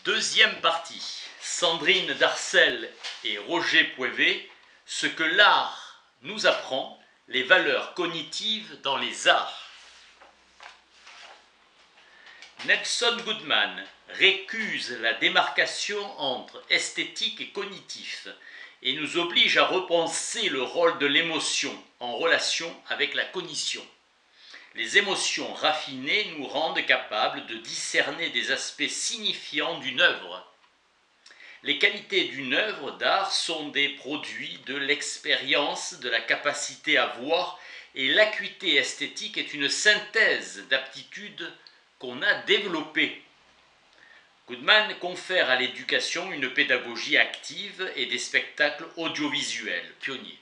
Deuxième partie, Sandrine Darcel et Roger Poivet, ce que l'art nous apprend, les valeurs cognitives dans les arts. Nelson Goodman récuse la démarcation entre esthétique et cognitif et nous oblige à repenser le rôle de l'émotion en relation avec la cognition. Les émotions raffinées nous rendent capables de discerner des aspects signifiants d'une œuvre. Les qualités d'une œuvre d'art sont des produits de l'expérience, de la capacité à voir, et l'acuité esthétique est une synthèse d'aptitudes qu'on a développées. Goodman confère à l'éducation une pédagogie active et des spectacles audiovisuels pionniers.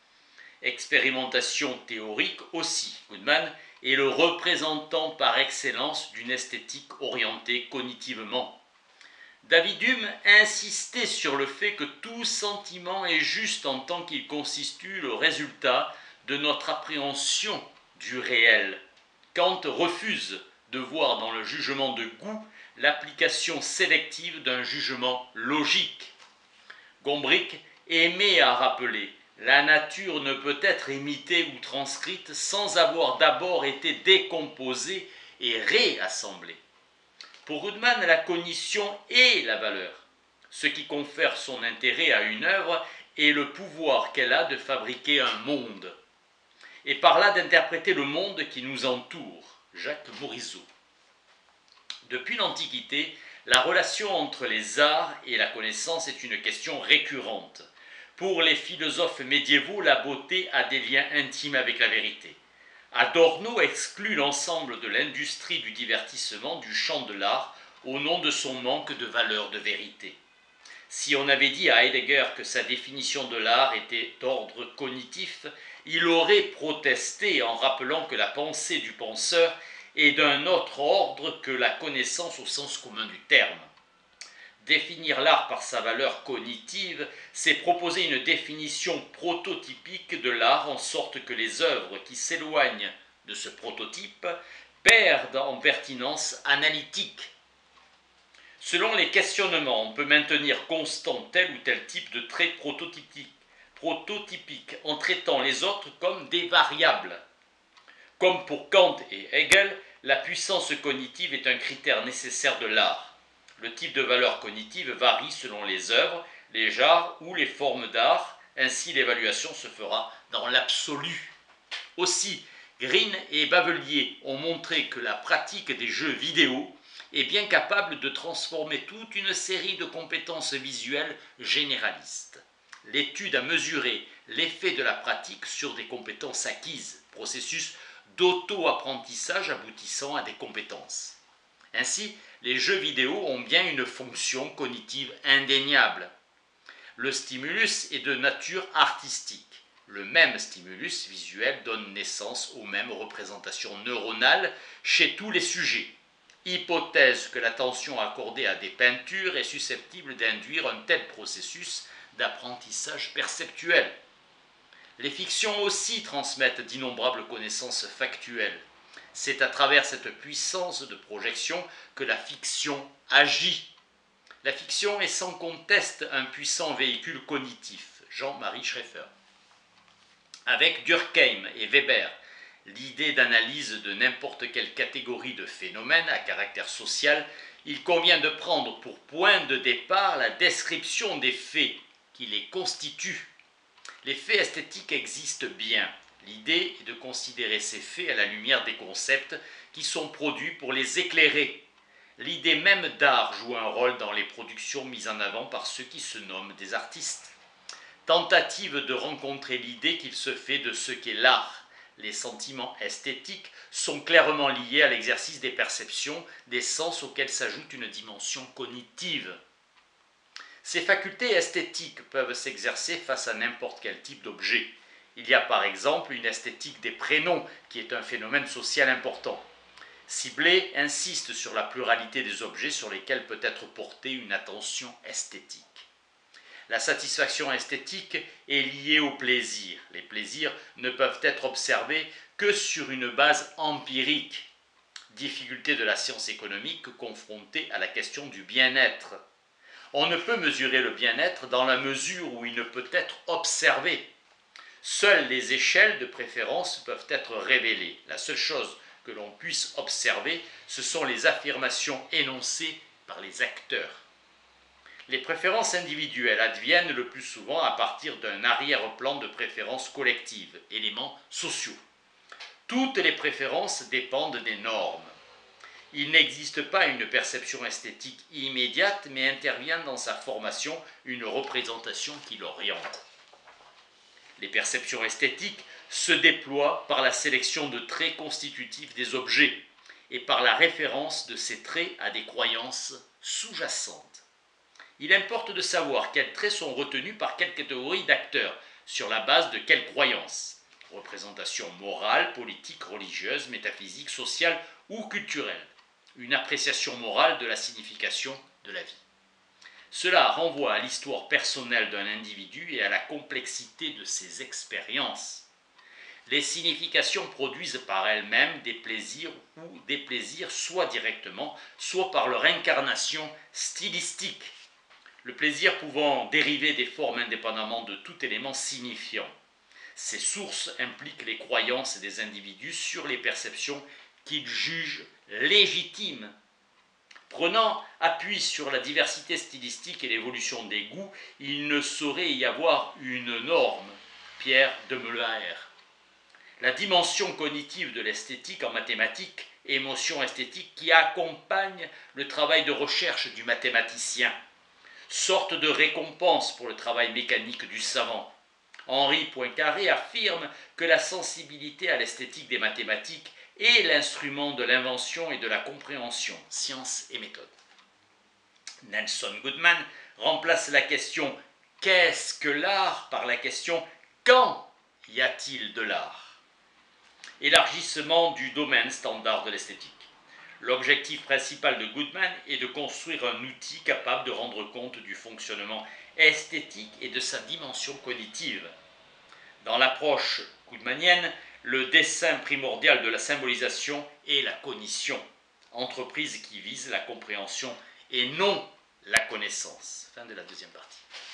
Expérimentation théorique aussi. Goodman est le représentant par excellence d'une esthétique orientée cognitivement. David Hume insistait sur le fait que tout sentiment est juste en tant qu'il constitue le résultat de notre appréhension du réel. Kant refuse de voir dans le jugement de goût l'application sélective d'un jugement logique. Gombrich aimait à rappeler: la nature ne peut être imitée ou transcrite sans avoir d'abord été décomposée et réassemblée. Pour Goodman, la cognition est la valeur. Ce qui confère son intérêt à une œuvre est le pouvoir qu'elle a de fabriquer un monde, et par là d'interpréter le monde qui nous entoure. Jacques Morizot. Depuis l'Antiquité, la relation entre les arts et la connaissance est une question récurrente. Pour les philosophes médiévaux, la beauté a des liens intimes avec la vérité. Adorno exclut l'ensemble de l'industrie du divertissement du champ de l'art au nom de son manque de valeur de vérité. Si on avait dit à Heidegger que sa définition de l'art était d'ordre cognitif, il aurait protesté en rappelant que la pensée du penseur est d'un autre ordre que la connaissance au sens commun du terme. Définir l'art par sa valeur cognitive, c'est proposer une définition prototypique de l'art en sorte que les œuvres qui s'éloignent de ce prototype perdent en pertinence analytique. Selon les questionnements, on peut maintenir constant tel ou tel type de trait prototypique en traitant les autres comme des variables. Comme pour Kant et Hegel, la puissance cognitive est un critère nécessaire de l'art. Le type de valeur cognitive varie selon les œuvres, les genres ou les formes d'art, ainsi l'évaluation se fera dans l'absolu. Aussi, Green et Bavelier ont montré que la pratique des jeux vidéo est bien capable de transformer toute une série de compétences visuelles généralistes. L'étude a mesuré l'effet de la pratique sur des compétences acquises, processus d'auto-apprentissage aboutissant à des compétences. Ainsi, les jeux vidéo ont bien une fonction cognitive indéniable. Le stimulus est de nature artistique. Le même stimulus visuel donne naissance aux mêmes représentations neuronales chez tous les sujets. Hypothèse que l'attention accordée à des peintures est susceptible d'induire un tel processus d'apprentissage perceptuel. Les fictions aussi transmettent d'innombrables connaissances factuelles. C'est à travers cette puissance de projection que la fiction agit. La fiction est sans conteste un puissant véhicule cognitif. Jean-Marie Schrefer. Avec Durkheim et Weber, l'idée d'analyse de n'importe quelle catégorie de phénomènes à caractère social, il convient de prendre pour point de départ la description des faits qui les constituent. Les faits esthétiques existent bien. L'idée est de considérer ces faits à la lumière des concepts qui sont produits pour les éclairer. L'idée même d'art joue un rôle dans les productions mises en avant par ceux qui se nomment des artistes. Tentative de rencontrer l'idée qu'il se fait de ce qu'est l'art. Les sentiments esthétiques sont clairement liés à l'exercice des perceptions, des sens auxquels s'ajoute une dimension cognitive. Ces facultés esthétiques peuvent s'exercer face à n'importe quel type d'objet. Il y a par exemple une esthétique des prénoms qui est un phénomène social important. Sibley insiste sur la pluralité des objets sur lesquels peut être portée une attention esthétique. La satisfaction esthétique est liée au plaisir. Les plaisirs ne peuvent être observés que sur une base empirique. Difficulté de la science économique confrontée à la question du bien-être. On ne peut mesurer le bien-être dans la mesure où il ne peut être observé. Seules les échelles de préférence peuvent être révélées. La seule chose que l'on puisse observer, ce sont les affirmations énoncées par les acteurs. Les préférences individuelles adviennent le plus souvent à partir d'un arrière-plan de préférences collectives, éléments sociaux. Toutes les préférences dépendent des normes. Il n'existe pas une perception esthétique immédiate, mais intervient dans sa formation une représentation qui l'oriente. Les perceptions esthétiques se déploient par la sélection de traits constitutifs des objets et par la référence de ces traits à des croyances sous-jacentes. Il importe de savoir quels traits sont retenus par quelle catégorie d'acteurs, sur la base de quelles croyances. Représentation morale, politique, religieuse, métaphysique, sociale ou culturelle. Une appréciation morale de la signification de la vie. Cela renvoie à l'histoire personnelle d'un individu et à la complexité de ses expériences. Les significations produisent par elles-mêmes des plaisirs ou déplaisirs, soit directement, soit par leur incarnation stylistique. Le plaisir pouvant dériver des formes indépendamment de tout élément signifiant. Ces sources impliquent les croyances des individus sur les perceptions qu'ils jugent légitimes. Prenant appui sur la diversité stylistique et l'évolution des goûts, il ne saurait y avoir une norme. Pierre de Meuleher. La dimension cognitive de l'esthétique en mathématiques, émotion esthétique qui accompagne le travail de recherche du mathématicien, sorte de récompense pour le travail mécanique du savant. Henri Poincaré affirme que la sensibilité à l'esthétique des mathématiques est l'instrument de l'invention et de la compréhension, science et méthode. Nelson Goodman remplace la question « Qu'est-ce que l'art ?» par la question « Quand y a-t-il de l'art ?» Élargissement du domaine standard de l'esthétique. L'objectif principal de Goodman est de construire un outil capable de rendre compte du fonctionnement esthétique et de sa dimension cognitive. Dans l'approche goodmanienne, le dessein primordial de la symbolisation est la cognition, entreprise qui vise la compréhension et non la connaissance. Fin de la deuxième partie.